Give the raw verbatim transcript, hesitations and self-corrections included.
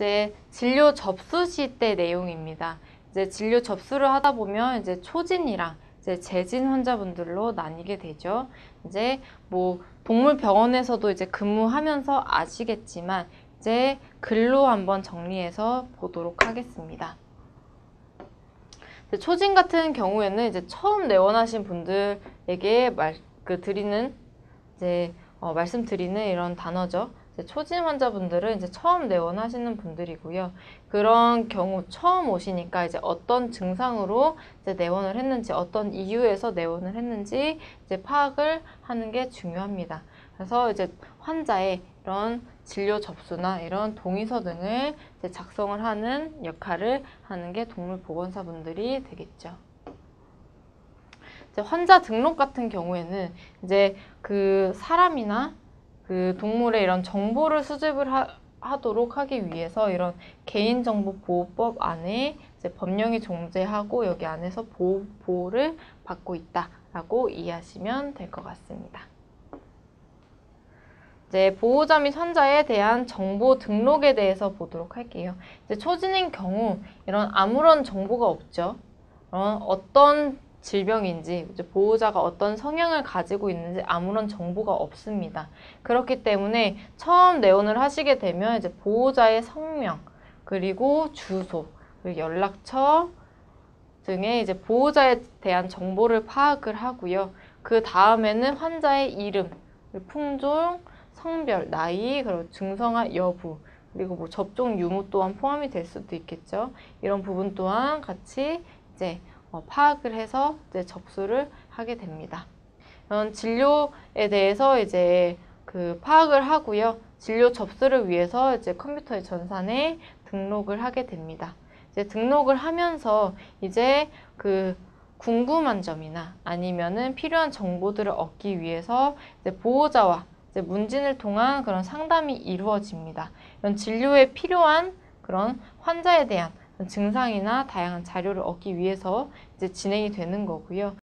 이제 진료 접수 시 때 내용입니다. 이제 진료 접수를 하다 보면 이제 초진이랑 이제 재진 환자분들로 나뉘게 되죠. 이제 뭐 동물병원에서도 이제 근무하면서 아시겠지만 이제 글로 한번 정리해서 보도록 하겠습니다. 초진 같은 경우에는 이제 처음 내원하신 분들에게 말, 그 드리는 이제 어, 말씀드리는 이런 단어죠. 이제 초진 환자분들은 이제 처음 내원하시는 분들이고요. 그런 경우 처음 오시니까 이제 어떤 증상으로 이제 내원을 했는지, 어떤 이유에서 내원을 했는지 이제 파악을 하는 게 중요합니다. 그래서 이제 환자의 이런 진료 접수나 이런 동의서 등을 이제 작성을 하는 역할을 하는 게 동물보건사분들이 되겠죠. 이제 환자 등록 같은 경우에는 이제 그 사람이나 그 동물의 이런 정보를 수집을 하, 하도록 하기 위해서 이런 개인정보보호법 안에 이제 법령이 존재하고 여기 안에서 보호, 보호를 받고 있다라고 이해하시면 될 것 같습니다. 이제 보호자 및 환자에 대한 정보 등록에 대해서 보도록 할게요. 이제 초진인 경우 이런 아무런 정보가 없죠. 어, 어떤 질병인지, 이제 보호자가 어떤 성향을 가지고 있는지 아무런 정보가 없습니다. 그렇기 때문에 처음 내원을 하시게 되면 이제 보호자의 성명, 그리고 주소, 그리고 연락처 등의 이제 보호자에 대한 정보를 파악을 하고요. 그 다음에는 환자의 이름, 품종, 성별, 나이, 그리고 증상화 여부, 그리고 뭐 접종 유무 또한 포함이 될 수도 있겠죠. 이런 부분 또한 같이 이제 어, 파악을 해서 이제 접수를 하게 됩니다. 이런 진료에 대해서 이제 그 파악을 하고요. 진료 접수를 위해서 이제 컴퓨터의 전산에 등록을 하게 됩니다. 이제 등록을 하면서 이제 그 궁금한 점이나 아니면은 필요한 정보들을 얻기 위해서 이제 보호자와 이제 문진을 통한 그런 상담이 이루어집니다. 이런 진료에 필요한 그런 환자에 대한 증상이나 다양한 자료를 얻기 위해서 이제 진행이 되는 거고요.